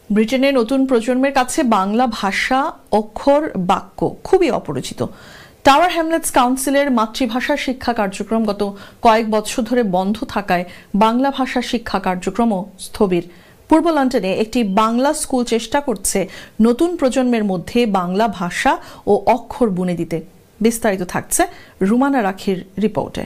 ব্রিটেনের নতুন প্রজন্মের কাছে বাংলা ভাষা, অক্ষর, বাক্য খুবই অপরিচিত। টাওয়ার হ্যামলেটস কাউন্সিলের মাতৃভাষা শিক্ষা কার্যক্রম গত কয়েক বছর ধরে বন্ধ থাকায় বাংলা ভাষা শিক্ষা কার্যক্রমও স্থবির। পূর্ব লন্ডনে একটি বাংলা স্কুল চেষ্টা করছে নতুন প্রজন্মের মধ্যে বাংলা ভাষা ও অক্ষর বুনে দিতে। বিস্তারিত থাকছে রুমানা রাখির রিপোর্টে।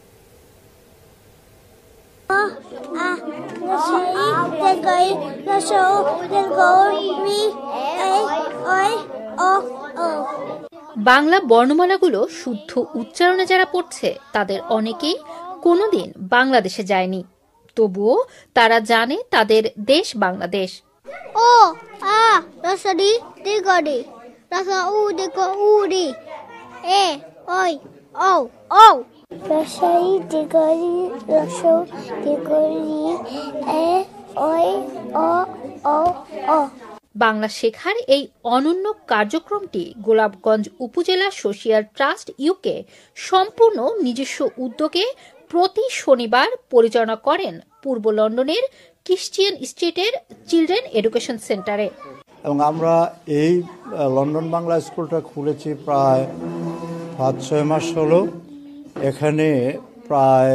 বাংলা বর্ণমালাগুলো শুদ্ধ উচ্চারণে যারা পড়ছে তাদের অনেকেই কোনোদিন বাংলাদেশে যায়নি, তবুও তারা জানে তাদের দেশ বাংলাদেশ। ও আ রসদি দিগদি রসা উ দিগ উদি এ ওই ও ও রসাই দিগদি রসো দিগদি এ ওই ও ও ও। বাংলা শেখার এই অনন্য কার্যক্রমটি গোলাপগঞ্জ উপজেলা সোশিয়াল ট্রাস্ট ইউকে সম্পূর্ণ নিজস্ব উদ্যোগে প্রতি শনিবার পরিচালনা করেন পূর্ব লন্ডনের ক্রিশ্চিয়ান স্ট্রিটের চিলড্রেন এডুকেশন সেন্টারে। এবং আমরা এই লন্ডন বাংলা স্কুলটা খুলেছি প্রায় 5-6 মাস হলো। এখানে প্রায়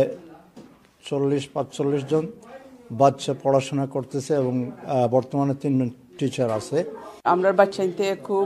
40-45 জন বাচ্চা পড়াশোনা করতেছে এবং বর্তমানে 3 টিচার আছে। আমরা বাচ্চাইতে খুব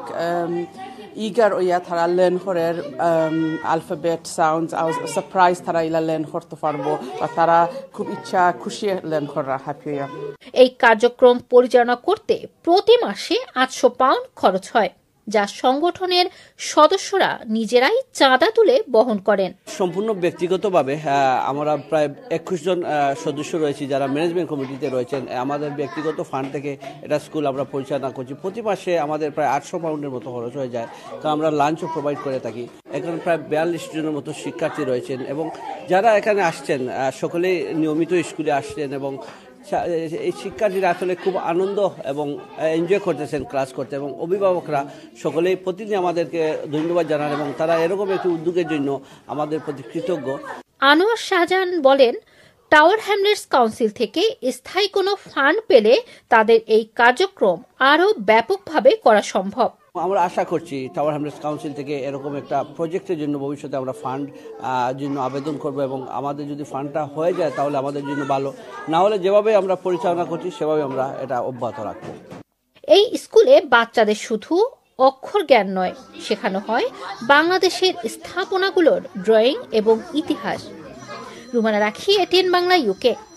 ইগার ওয়া তারা লার্ন করার অ্যালফাবেট সাউন্ডস সারপ্রাইজ তারা ইলা লার্ন করতে পারবো বা তারা খুব ইচ্ছা খুশি লার্ন করা হ্যাপি। এই কার্যক্রম পরিচালনা করতে প্রতি মাসে 800 পাউন্ড খরচ হয়, যা সংগঠনের সদস্যরা নিজেরাই চাঁদা তুলে বহন করেন। সম্পূর্ণ ব্যক্তিগতভাবে আমরা প্রায় 21 জন সদস্য রয়েছি যারা ম্যানেজমেন্ট কমিটিতে রয়েছেন। আমাদের ব্যক্তিগত ফান্ড থেকে এটা স্কুল আমরা পরিচালনা করছি। প্রতি মাসে আমাদের প্রায় 800 পাউন্ডের মতো খরচ হয়ে যায়। তো আমরা লাঞ্চও প্রোভাইড করে থাকি। এখানে প্রায় 42 জনের মতো শিক্ষার্থী রয়েছেন এবং যারা এখানে আসছেন সকলেই নিয়মিত স্কুলে আসছেন এবং এই শিক্ষার্থীরা আসলে খুব আনন্দ এবং এনজয় করতেছেন ক্লাস করতে, এবং অভিভাবকরা সকলেই প্রতিদিন আমাদেরকে ধন্যবাদ জানান এবং তারা এরকম একটি উদ্যোগের জন্য আমাদের প্রতি কৃতজ্ঞ। আনোয়ার শাহজাহান বলেন, টাওয়ার হ্যামলেটস কাউন্সিল থেকে স্থায়ী কোনো ফান্ড পেলে তাদের এই কার্যক্রম আরও ব্যাপকভাবে করা সম্ভব। আমরা আশা করছি টাওয়ার হ্যামলেটস কাউন্সিল থেকে এরকম একটা প্রজেক্টের জন্য ভবিষ্যতে আমরা ফান্ড জন্য আবেদন করব এবং আমাদের যদি ফান্ডটা হয়ে যায় তাহলে আমাদের জন্য ভালো, না হলে যেভাবে আমরা পরিচালনা করছি সেভাবে আমরা এটা অব্যাহত রাখব। এই স্কুলে বাচ্চাদের শুধু অক্ষর জ্ঞান নয়, শেখানো হয় বাংলাদেশের স্থাপনাগুলোর ড্রয়িং এবং ইতিহাস। রুমানা রাখি, এটিএন বাংলা, ইউকে।